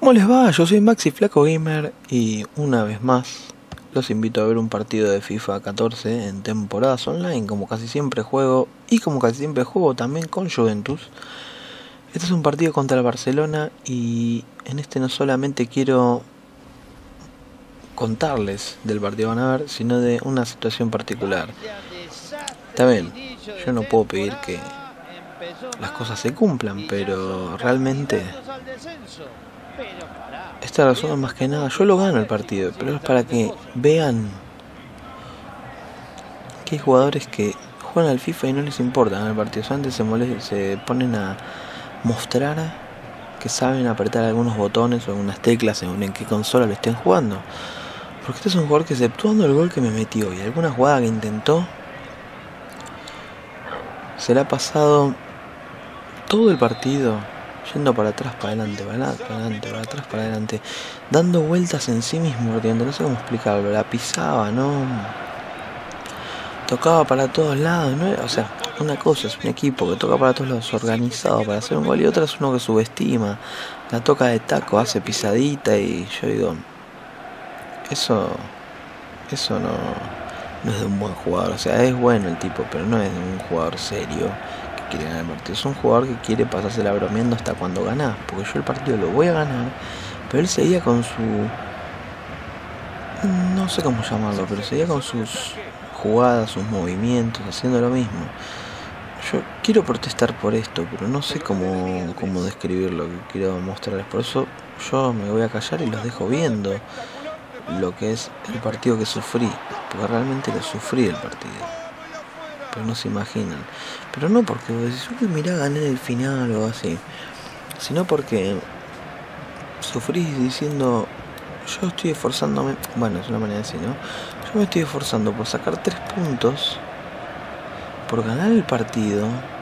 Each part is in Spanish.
¿Cómo les va? Yo soy Maxi Flaco Gamer y una vez más los invito a ver un partido de FIFA 14 en temporadas online, como casi siempre juego y como casi siempre juego también con Juventus. Este es un partido contra el Barcelona y en este no solamente quiero contarles del partido van a ver, sino de una situación particular. Está bien, yo no puedo pedir que las cosas se cumplan, pero realmente esta razón es más que nada, yo lo gano el partido, pero es para que vean que hay jugadores que juegan al FIFA y no les importa ganar el partido, solamente se ponen a mostrar que saben apretar algunos botones o algunas teclas según en qué consola lo estén jugando. Porque este es un jugador que, exceptuando el gol que me metió y alguna jugada que intentó, se le ha pasado todo el partido yendo para atrás, para adelante, para adelante, para atrás, para adelante, dando vueltas en sí mismo, porque no sé cómo explicarlo, la pisaba, ¿no? Tocaba para todos lados, ¿no? O sea, una cosa es un equipo que toca para todos lados, organizado para hacer un gol, y otra es uno que subestima, la toca de taco, hace pisadita, y yo digo, eso no es de un buen jugador. O sea, es bueno el tipo, pero no es de un jugador serio que quiere ganar el partido. Es un jugador que quiere pasársela bromeando hasta cuando gana, porque yo el partido lo voy a ganar, pero él seguía con su, no sé cómo llamarlo, pero seguía con sus jugadas, sus movimientos, haciendo lo mismo. Yo quiero protestar por esto, pero no sé cómo describir lo que quiero mostrarles. Por eso yo me voy a callar y los dejo viendo lo que es el partido que sufrí, porque realmente lo sufrí el partido, pero no se imaginan. Pero no porque vos decís, uy, mirá, gané en el final o así, sino porque sufrí diciendo, yo estoy esforzándome, bueno, es una manera de decir, ¿no? Yo me estoy esforzando por sacar 3 puntos, por ganar el partido.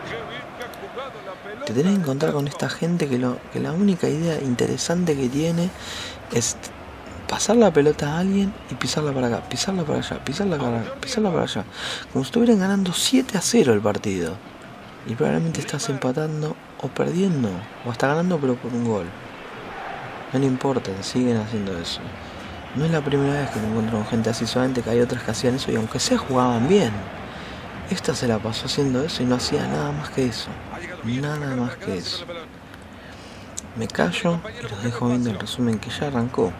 Te tenés que encontrar con esta gente que la única idea interesante que tiene es pasar la pelota a alguien y pisarla para acá, pisarla para allá, pisarla para acá, pisarla para allá, como si estuvieran ganando 7-0 el partido, y probablemente estás empatando o perdiendo, o hasta ganando pero por un gol. No le importa, siguen haciendo eso. No es la primera vez que me encuentro con gente así, solamente que hay otras que hacían eso y aunque sea jugaban bien. Esta se la pasó haciendo eso y no hacía nada más que eso, nada más que eso. Me callo y los dejo viendo el resumen que ya arrancó.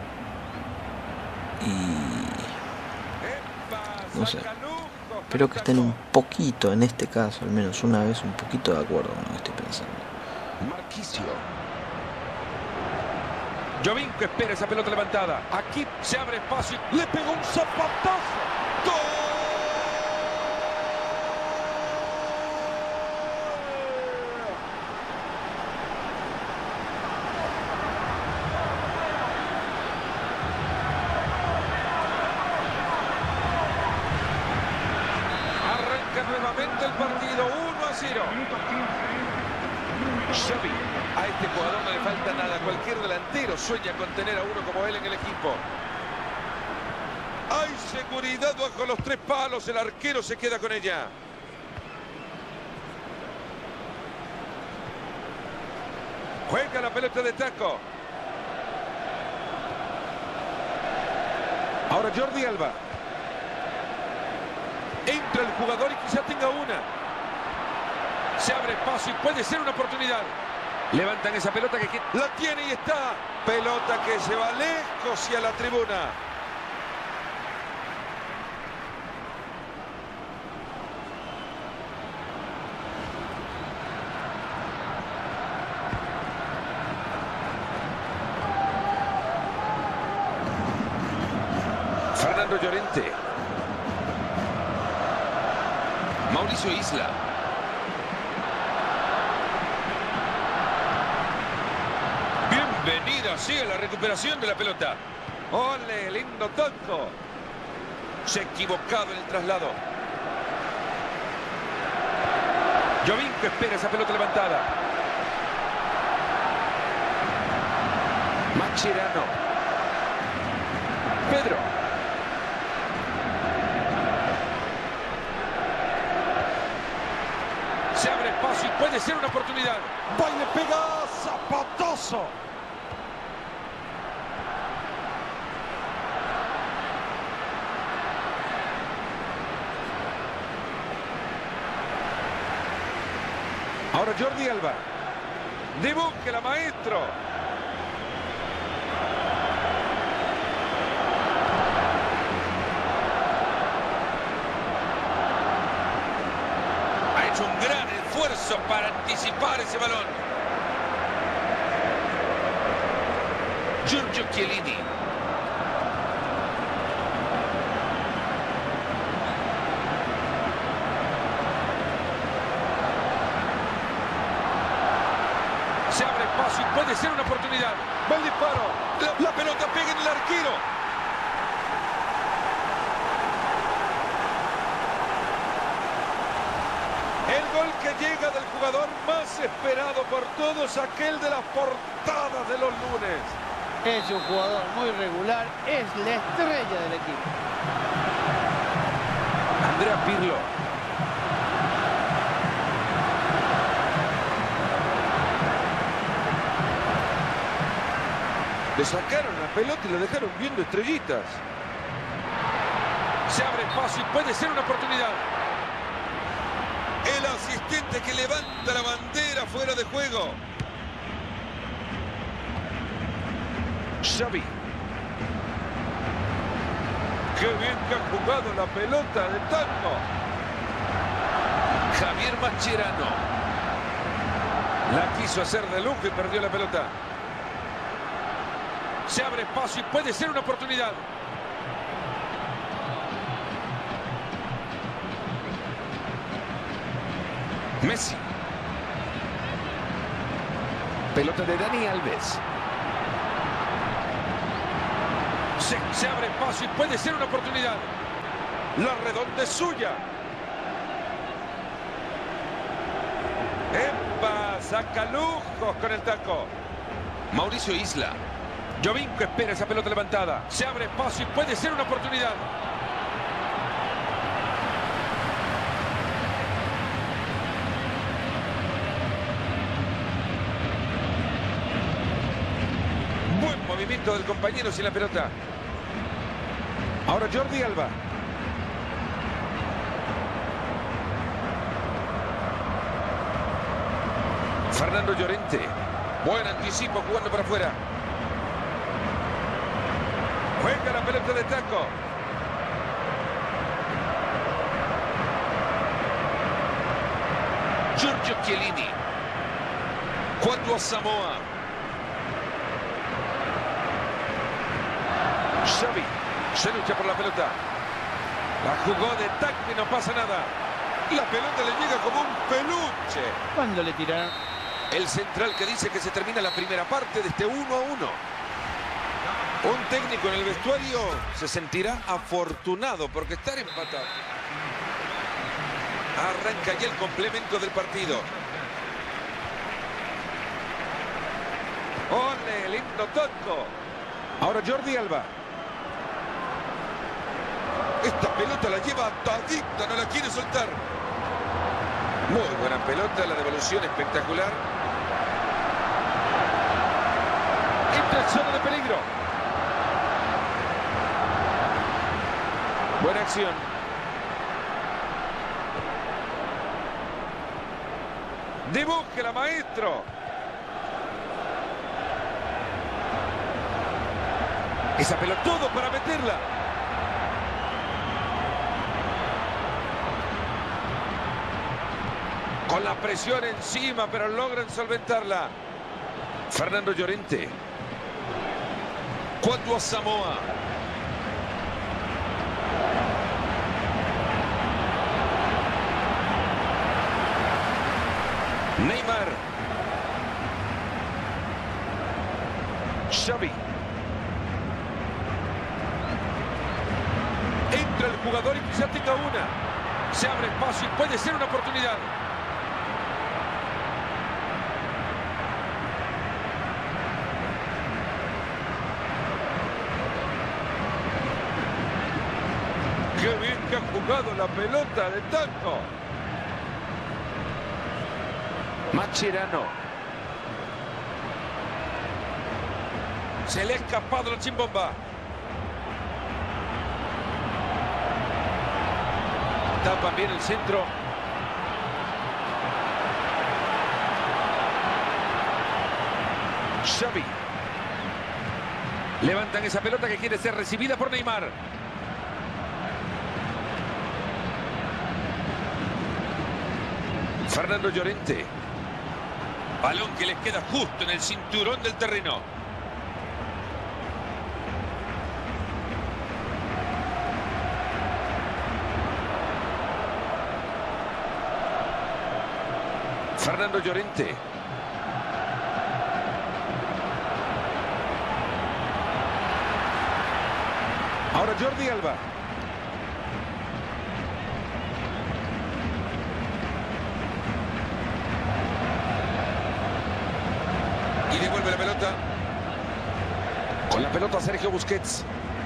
Y no sé, espero que estén un poquito, en este caso, al menos una vez, un poquito de acuerdo con lo que estoy pensando. Marquisio. Jovinko espera esa pelota levantada. Aquí se abre espacio y le pegó un zapatazo. ¡Gol! Nuevamente el partido 1-0. Xavi, a este jugador no le falta nada. Cualquier delantero sueña con tener a uno como él en el equipo. Hay seguridad bajo los 3 palos. El arquero se queda con ella. Juega la pelota de taco. Ahora Jordi Alba. Entra el jugador y quizá tenga una. Se abre espacio y puede ser una oportunidad. Levantan esa pelota que la tiene y está. Pelota que se va lejos y a la tribuna. Fernando Llorente. Mauricio Isla. Bienvenida, sigue la recuperación de la pelota. ¡Ole, lindo taco! Se ha equivocado en el traslado. Jovinko espera esa pelota levantada. Mascherano. Pedro. Se abre espacio y puede ser una oportunidad. Va y le pega zapatazo. Ahora Jordi Alba. Dibújela, maestro. Ha hecho un gran esfuerzo para anticipar ese balón. Giorgio Chiellini. Se abre espacio y puede ser una oportunidad. Va el disparo. La pelota pega en el arquero. El gol que llega del jugador más esperado por todos, aquel de las portadas de los lunes. Es un jugador muy regular, es la estrella del equipo. Andrea Pirlo. Le sacaron la pelota y lo dejaron viendo estrellitas. Se abre espacio y puede ser una oportunidad. El asistente que levanta la bandera fuera de juego. Xavi. Qué bien que ha jugado la pelota de Tanco. Javier Mascherano. La quiso hacer de lujo y perdió la pelota. Se abre espacio y puede ser una oportunidad. Messi. Pelota de Dani Alves. Se abre espacio y puede ser una oportunidad. La redonda es suya. ¡Epa! Saca lujos con el taco. Mauricio Isla. Jovinko espera esa pelota levantada. Se abre espacio y puede ser una oportunidad. Buen movimiento del compañero sin la pelota. Ahora Jordi Alba. Fernando Llorente. Buen anticipo jugando para afuera. Juega la pelota de taco. Giorgio Chiellini. Cuando a Samoa. Xavi. Se lucha por la pelota. La jugó de taco y no pasa nada. La pelota le llega como un peluche. ¿Cuándo le tiraron? El central que dice que se termina la primera parte de este 1-1. Un técnico en el vestuario se sentirá afortunado porque estar empatado. Arranca ya el complemento del partido. ¡Ole! El himno tonto. Ahora Jordi Alba. Esta pelota la lleva atadita, no la quiere soltar. Muy buena pelota, la devolución espectacular. Entra en zona de peligro. Buena acción. Dibújela, maestro. Esa pelota todo para meterla. Con la presión encima, pero logran solventarla. Fernando Llorente. Cuando a Samoa. Neymar. Xavi. Entra el jugador y quizá tenga una. Se abre espacio y puede ser una oportunidad. Qué bien que ha jugado la pelota de Tanco. Mascherano. Se le ha escapado la chimbomba. Tapan bien el centro. Xavi. Levantan esa pelota que quiere ser recibida por Neymar. Fernando Llorente. Balón que les queda justo en el cinturón del terreno. Fernando Llorente. Ahora Jordi Alba. Y devuelve la pelota. Con la pelota Sergio Busquets.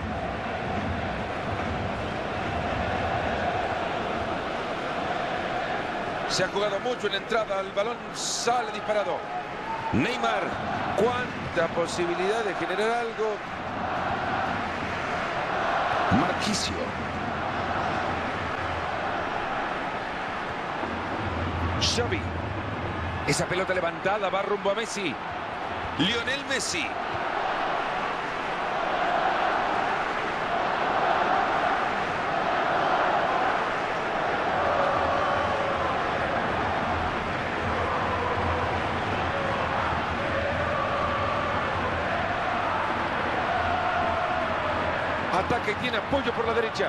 Se ha jugado mucho en la entrada. El balón sale disparado. Neymar. Cuánta posibilidad de generar algo. Marquisio. Xavi. Esa pelota levantada va rumbo a Messi. Lionel Messi. Ataque, tiene apoyo por la derecha.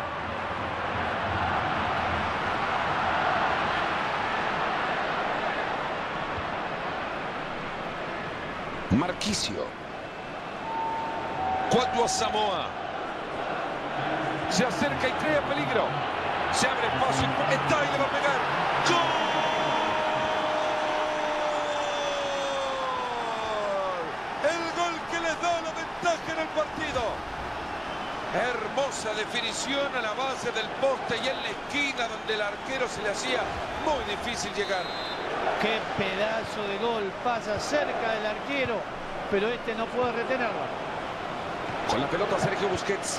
Marquisio. Cuatro a Samoa. Se acerca y crea peligro. Se abre espacio. Está y le va a pegar. ¡Gol! El gol que les da la ventaja en el partido. Hermosa definición a la base del poste y en la esquina donde el arquero se le hacía muy difícil llegar. Qué pedazo de gol. Pasa cerca del arquero, pero este no puede retenerlo. Con la pelota Sergio Busquets.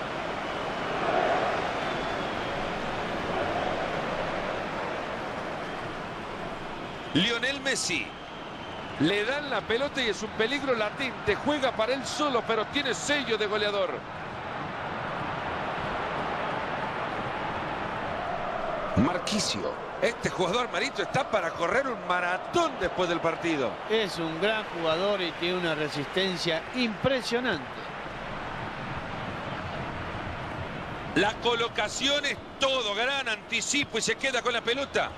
Lionel Messi. Le dan la pelota y es un peligro latente. Juega para él solo, pero tiene sello de goleador. Marquisio. Este jugador, Marito, está para correr un maratón después del partido. Es un gran jugador y tiene una resistencia impresionante. La colocación es todo. Gran anticipo y se queda con la pelota.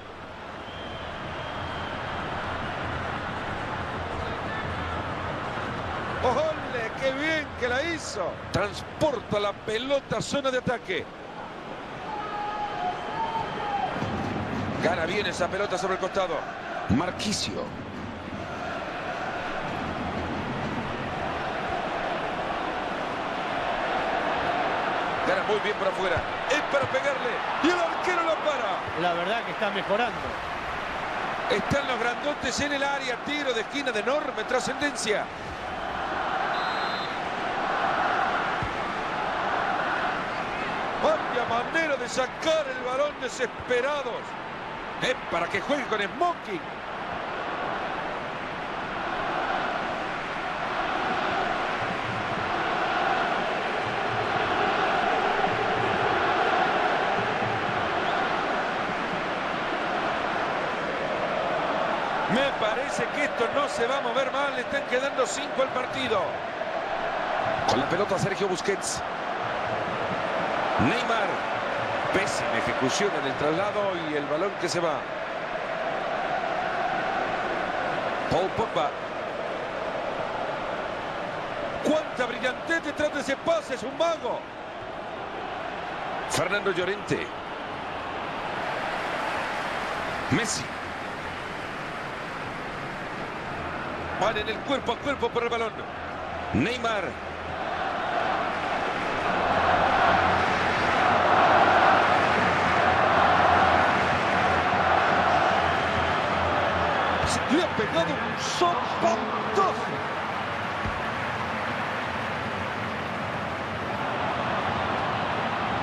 ¡Ole! ¡Qué bien que la hizo! Transporta la pelota a zona de ataque. Gana bien esa pelota sobre el costado. Marquisio. Gana muy bien por afuera. Es para pegarle. Y el arquero la para. La verdad que está mejorando. Están los grandotes en el área. Tiro de esquina de enorme trascendencia. Vaya manera de sacar el balón desesperados. Es para que juegue con Smoking. Me parece que esto no se va a mover mal. Le están quedando 5 al partido. Con la pelota Sergio Busquets. Neymar. Pésima ejecución en el traslado y el balón que se va. Paul Pogba. ¡Cuánta brillantez detrás de ese pase! ¡Es un mago! Fernando Llorente. Messi. Van en el cuerpo a cuerpo por el balón. Neymar. Le ha pegado un zapato.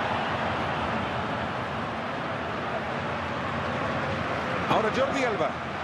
Ahora Jordi Alba.